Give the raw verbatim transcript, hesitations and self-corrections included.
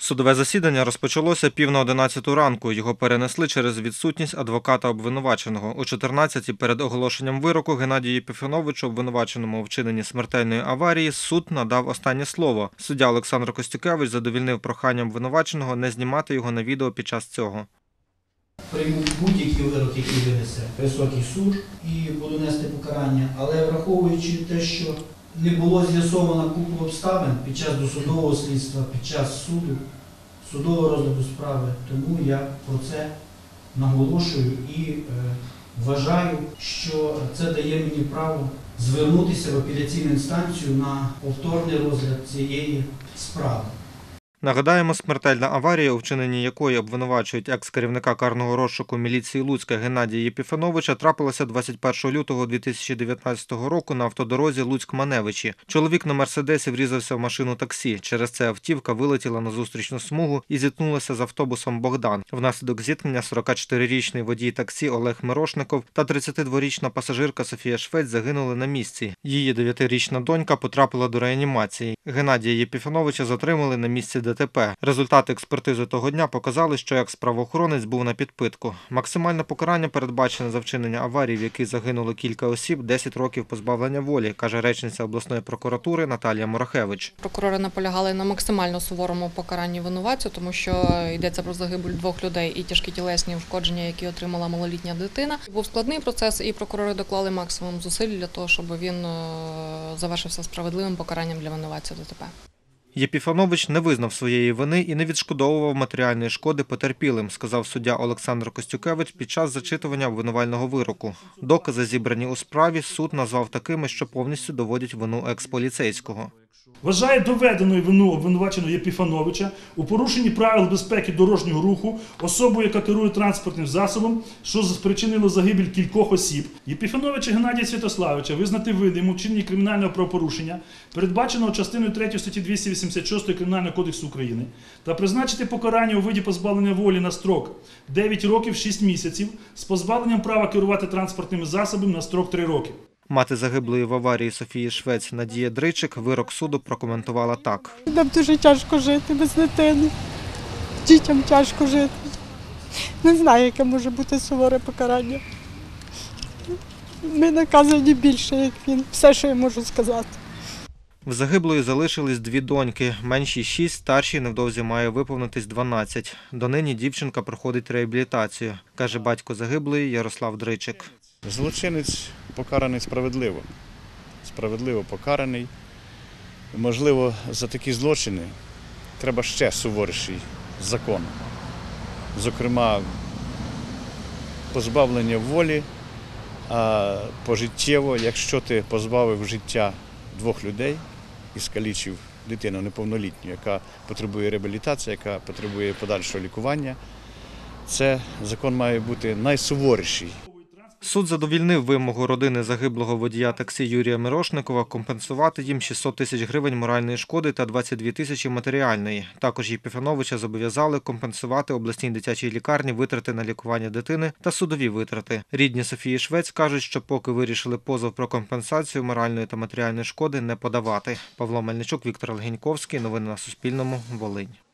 Судове засідання розпочалося пів на одинадцяту ранку. Його перенесли через відсутність адвоката обвинуваченого. О чотирнадцятій перед оголошенням вироку Геннадію Єпіфановичу, обвинуваченому у вчиненні смертельної аварії, суд надав останнє слово. Суддя Олександр Костюкевич задовольнив прохання обвинуваченого не знімати його на відео під час цього. Прийму будь-який вирок, який винесе високий суд, і буду нести покарання, але враховуючи те, що не було з'ясовано купу обставин під час досудового слідства, під час суду, судового розгляду справи, тому я про це наголошую і е, вважаю, що це дає мені право звернутися в апеляційну інстанцію на повторний розгляд цієї справи. Нагадаємо, смертельна аварія, у вчиненні якої обвинувачують екс-керівника карного розшуку міліції Луцька Геннадія Єпіфановича, трапилася двадцять першого лютого дві тисячі дев'ятнадцятого року на автодорозі Луцьк-Маневичі. Чоловік на «Мерседесі» врізався в машину таксі. Через це автівка вилетіла на зустрічну смугу і зіткнулася з автобусом «Богдан». Внаслідок зіткнення сорокачотирирічний водій таксі Олег Мирошников та тридцятидворічна пасажирка Софія Швець загинули на місці. Її дев'ятирічна донька потрапила до реанімації. Геннадія Єпіфановича затримали на місці ДТП. Результати експертизи того дня показали, що екс-правоохоронець був на підпитку. Максимальне покарання передбачене за вчинення аварії, в якій загинуло кілька осіб, десять років позбавлення волі, каже речниця обласної прокуратури Наталія Мурахевич. Прокурори наполягали на максимально суворому покаранні винуватця, тому що йдеться про загибель двох людей і тяжкі тілесні ушкодження, які отримала малолітня дитина. Був складний процес, і прокурори доклали максимум зусиль для того, щоб він завершився справедливим покаранням для винуватця ДТП. Єпіфанович не визнав своєї вини і не відшкодовував матеріальної шкоди потерпілим, сказав суддя Олександр Костюкевич під час зачитування обвинувального вироку. Докази, зібрані у справі, суд назвав такими, що повністю доводять вину екс-поліцейського. Вважає доведеною вину обвинуваченого Єпіфановича у порушенні правил безпеки дорожнього руху особою, яка керує транспортним засобом, що спричинило загибель кількох осіб. Єпіфановича Геннадія Святославовича визнати винним у вчиненні кримінального правопорушення, передбаченого частиною третьою статті двісті вісімдесят шість Кримінального кодексу України, та призначити покарання у виді позбавлення волі на строк дев'ять років шість місяців з позбавленням права керувати транспортними засобами на строк три роки. Мати загиблої в аварії Софії Швець Надія Дричик вирок суду прокоментувала так. Нам дуже тяжко жити без дитини, дітям тяжко жити. Не знаю, яке може бути суворе покарання. Ми наказані більше, як він. Все, що я можу сказати. В загиблої залишились дві доньки. Меншій шість, старшій невдовзі має виповнитись дванадцять. Донині дівчинка проходить реабілітацію, каже батько загиблої Ярослав Дричик. Злочинець покараний справедливо. Справедливо покараний. Можливо, за такі злочини треба ще суворіший закон. Зокрема, позбавлення волі, а пожиттєво, якщо ти позбавив життя двох людей і скалічив дитину неповнолітню, яка потребує реабілітації, яка потребує подальшого лікування, це закон має бути найсуворіший. Суд задовільнив вимогу родини загиблого водія таксі Юрія Мирошникова компенсувати їм шістсот тисяч гривень моральної шкоди та двадцять дві тисячі матеріальної. Також Єпіфановича зобов'язали компенсувати обласній дитячій лікарні витрати на лікування дитини та судові витрати. Рідні Софії Швець кажуть, що поки вирішили позов про компенсацію моральної та матеріальної шкоди не подавати. Павло Мельничук, Віктор Легеньковський. Новини на Суспільному. Волинь.